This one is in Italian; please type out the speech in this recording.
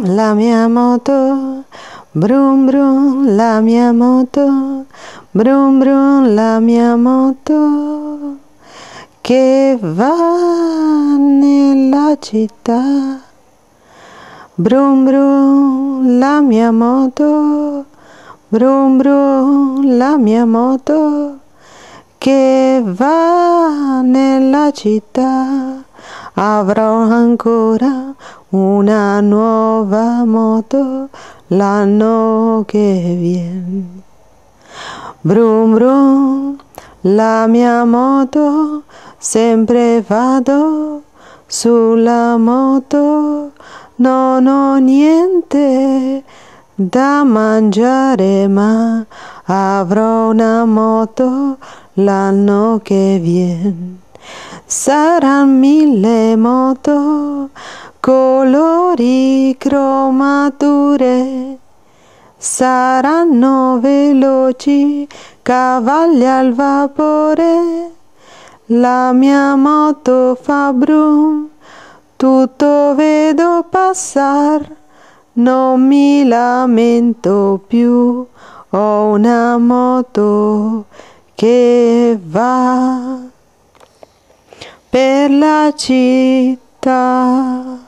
la mia moto, brum brum la mia moto, brum brum la mia moto, che va nella città. Brum brum la mia moto, brum brum la mia moto, che va nella città. Avrò ancora una nuova moto l'anno che viene. Brum brum la mia moto, sempre vado sulla moto, non ho niente da mangiare ma avrò una moto l'anno che viene. Saranno 1000 moto, colori, cromature, saranno veloci, cavalli al vapore. La mia moto fa brum, tutto vedo passar, non mi lamento più, ho una moto che va per la città.